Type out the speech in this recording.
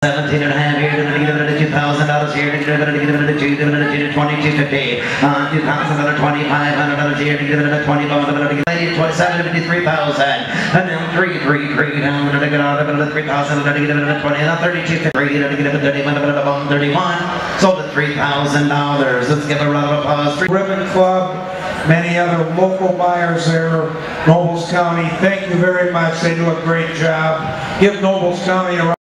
17 and a half here, $2,000 here, $22.50, $2,000, $2,500 here, $20, $27.50, $3,000, and then $3,000, down $3,000, $32.31, sold at $3,000. Let's give a round of applause. Ribbon Club, many other local buyers there, Nobles County, thank you very much. They do a great job. Give Nobles County a